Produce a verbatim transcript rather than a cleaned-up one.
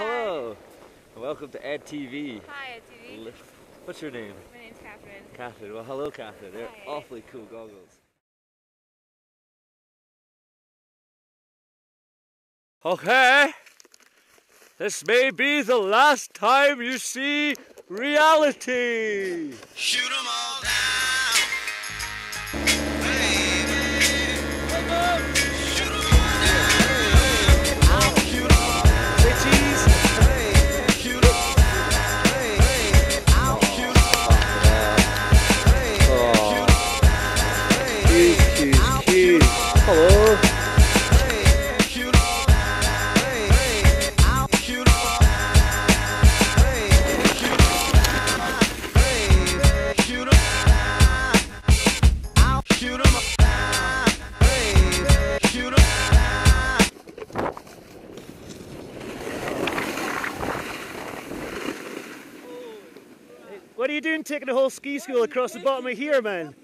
hello. And welcome to Ed T V. Hi, Ed T V. What's your name? My name's Catherine. Catherine. Well, hello, Catherine. They're Hi. awfully cool goggles. Okay. This may be the last time you see reality. Shoot 'em all down, baby. Shoot 'em all down. I'll shoot 'em all down. Bitches. Hey, shoot 'em all down. Hey, I'll shoot 'em all down. Hey, shoot 'em all down. Hey, Cute, cute, I'll cute. shoot 'em all down. Hello. Hey, shoot 'em all down. Hey, I'll shoot 'em all down. Hey, shoot 'em all down. Hey, shoot 'em all down. I'll shoot 'em all down. Hey, shoot 'em all down. What are you doing taking the whole ski school across the bottom of here, man?